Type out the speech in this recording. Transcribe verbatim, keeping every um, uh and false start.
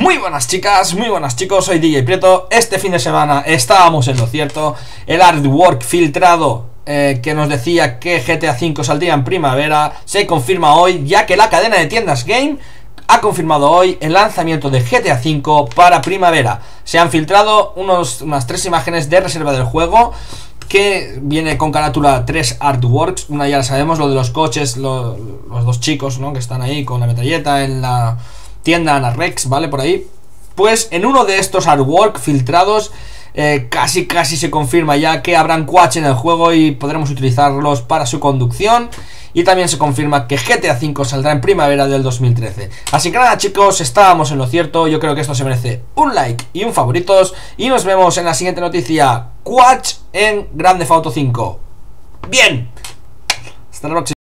Muy buenas chicas, muy buenas chicos, soy D J Prieto. Este fin de semana estábamos en lo cierto. El artwork filtrado eh, que nos decía que G T A cinco saldría en primavera se confirma hoy, ya que la cadena de tiendas Game ha confirmado hoy el lanzamiento de G T A cinco para primavera. Se han filtrado unos, unas tres imágenes de reserva del juego, que viene con carátula tres artworks. Una ya la sabemos, lo de los coches, lo, los dos chicos, ¿no?, que están ahí con la metralleta en la tienda Ana Rex, ¿vale? Por ahí. Pues en uno de estos artwork filtrados eh, casi casi se confirma ya que habrán quads en el juego y podremos utilizarlos para su conducción. Y también se confirma que G T A cinco saldrá en primavera del dos mil trece. Así que nada chicos, estábamos en lo cierto. Yo creo que esto se merece un like y un favoritos. Y nos vemos en la siguiente noticia. Quads en Grand Theft Auto cinco. Bien, hasta la próxima.